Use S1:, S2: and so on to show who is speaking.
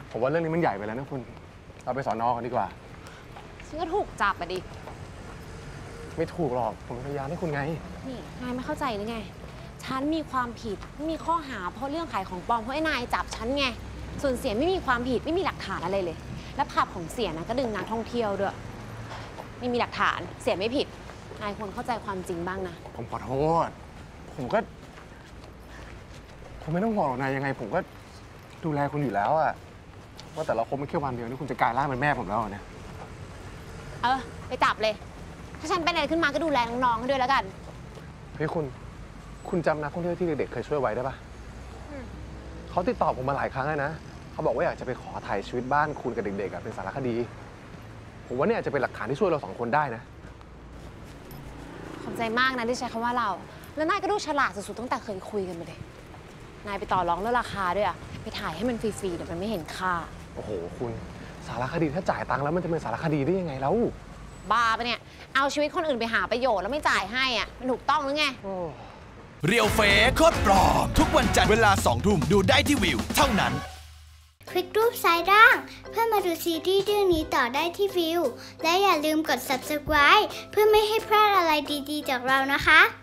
S1: ผมว่าเรื่องนี้มันใหญ่ไปแล้วนะคุณเราไปสอนอกันดีกว่า
S2: ฉันก็ถูกจับอะดิ
S1: ไม่ถูกหรอกผมพยายามให้คุณไง
S2: นี่นายไม่เข้าใจหรือไงฉันมีความผิดไม่มีข้อหาเพราะเรื่องขายของปลอมเพราะไอ้นายจับฉันไงส่วนเสียไม่มีความผิดไม่มีหลักฐานอะไรเลยและผับของเสียนะก็ดึงนักท่องเที่ยวด้วยไม่มีหลักฐานเสียไม่ผิดนายควรเข้าใจความจริงบ้างนะ
S1: ผมขอโทษผมไม่ต้องห่วงหรอกนายยังไงผมก็ดูแลคุณอยู่แล้วอะว่าแต่เราคบไม่แค่วันเดียวนี่คุณจะกลายร่างเป็นแม่ผมแล้วเนี่ย
S2: ไปจับเลยถ้าฉันเป็นอะไรขึ้นมาก็ดูแลน้องๆด้วยแล้วกัน
S1: เฮ้ยคุณจำนักท่องเที่ยวที่เด็กๆเคยช่วยไว้ได้ปะเขาติดต่อผมมาหลายครั้งแล้วนะเขาบอกว่าอยากจะไปขอถ่ายชีวิตบ้านคุณกับเด็กๆเป็นสารคดีผมว่าเนี่ยจะเป็นหลักฐานที่ช่วยเรา2 คนได้นะ
S2: ขอบใจมากนะที่ใช้คำว่าเราแล้วนายก็ดูฉลาดสุดๆตั้งแต่เคยคุยกันมาเลยนายไปต่อรองเรื่องราคาด้วยอะไปถ่ายให้มันฟรีๆเดี๋ยวมันไม่เห็นค่า
S1: โอ้โหคุณสารคดีถ้าจ่ายตังค์แล้วมันจะเป็นสารคดีได้ยังไงแล้ว
S2: บ้าปะเนี่ยเอาชีวิตคนอื่นไปหาประโยชน์แล้วไม่จ่ายให้อ่ะมันถูกต้องหรือไง
S3: เรียวเฟซโคตรปลอมทุกวันจันทร์เวลา 20:00 นดูได้ที่วิวเท่านั้น
S4: คลิกรูปซ้ายล่างเพื่อมาดูซีรีส์เรื่องนี้ต่อได้ที่วิวและอย่าลืมกด subscribe เพื่อไม่ให้พลาดอะไรดีๆจากเรานะคะ